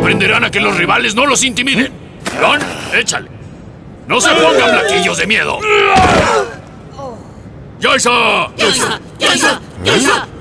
aprenderán a que los rivales no los intimiden. Iván, échale. No se pongan blanquillos de miedo. ¡Yaisa! ¡Yaisa! ¡Yaisa! ¡Yaisa!